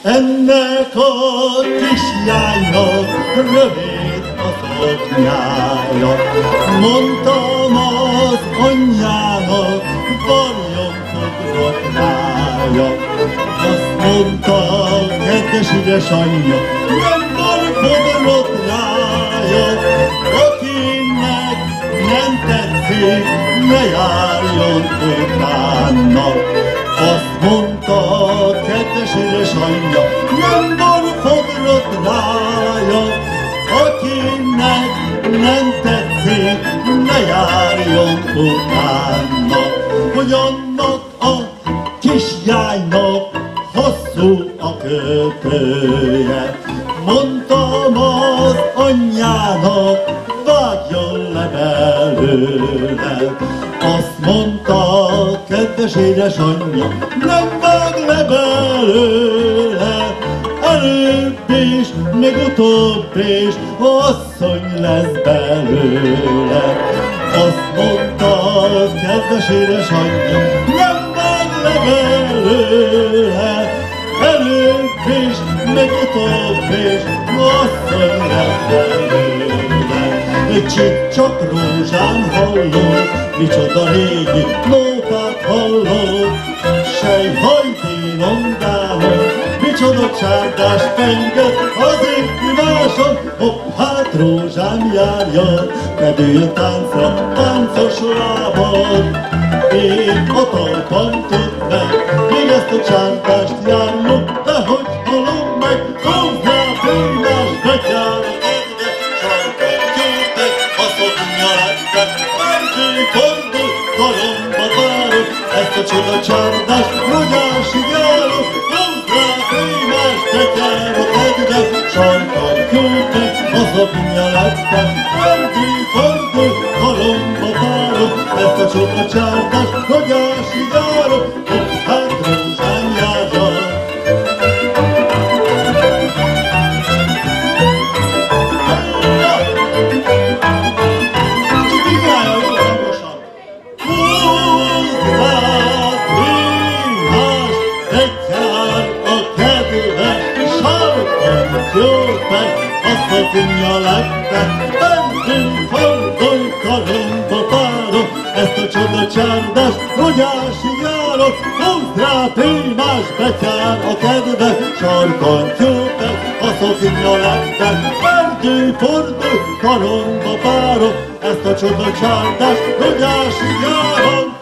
Ennek a kislánynak rövid a szoknyája. Mondtam az anyjának, varjon fogott rája. Azt mondta, kedves édesanyja, nem varfogott rája. Akinek nem tetszik, ne járjon utána. Azt mondta, kedves édesanyja, nem varfogott rája. Akinek nem tetszik, ne járjon utána. Hogy annak a kislánynak hosszú a kötője. Mondtam az anyjának, vágjon le belőle. Azt mondta, kedves édesanyja, nem vág le belőle. Előbb is, még utóbb is, asszony lesz belőle. Azt mondta, kedves édesanyja, nem vág le belőle. Előbb is, még utóbb is, asszony lesz belőle. Csak rózsám hallott, micsoda régi nótát hallott. Sejhajténon dámon, micsoda csárdás pengett az ékviváson. Hopp, hát rózsám járjon, ne dőj a táncra, táncos lábad. Én a talpam tud meg, még ezt a csárdást járjon, de hogy halom meg, hozzá pélnás betyár. Ezt a csoda csárdás, rogyási járok, hozzá fémás betyárok egyre, sarkon kőtek, az a pinya lettem, fordul, fordul, halomba tárok. Ezt a csoda csárdás, rogyási járok, hát rózsám járja. Azt a pinya lettem, fentünk fordulj, karomba tárok. Ezt a csoda csárdás, rogyási járok, húzd rá témás betyár a kedve, sarkon tyúpek, azt a pinya lettem, fentünk fordulj, karomba tárok. Ezt a csoda csárdás, rogyási járok.